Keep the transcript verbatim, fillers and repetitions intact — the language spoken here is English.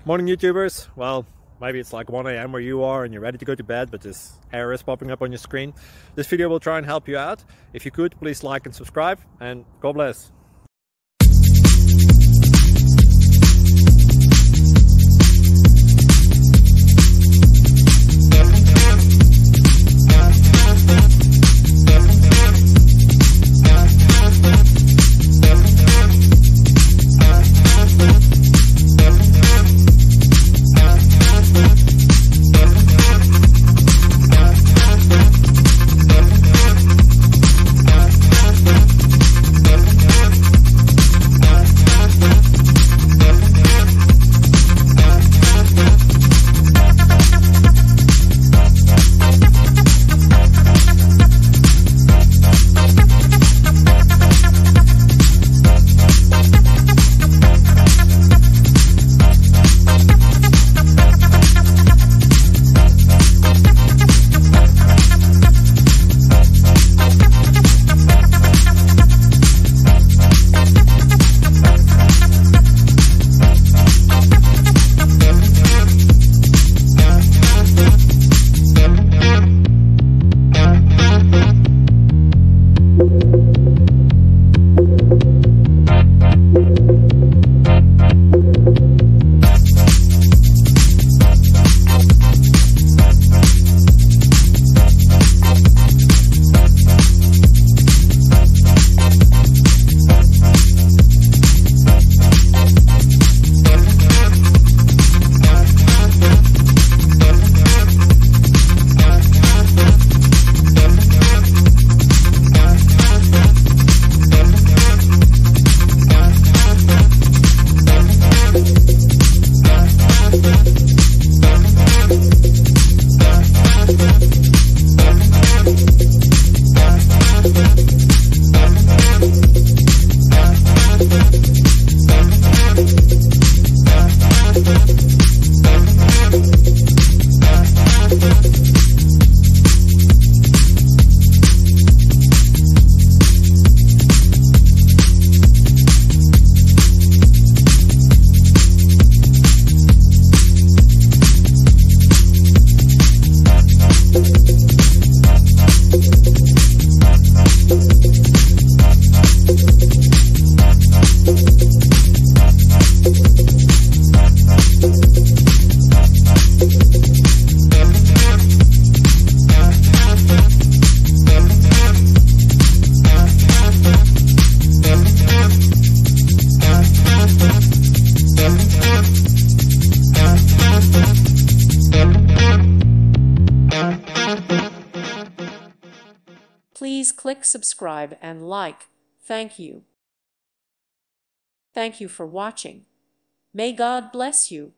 Morning YouTubers. Well, maybe it's like one A M where you are and you're ready to go to bed, but this error is popping up on your screen. This video will try and help you out. If you could, please like and subscribe, and God bless. Please click subscribe and like. Thank you. Thank you for watching. May God bless you.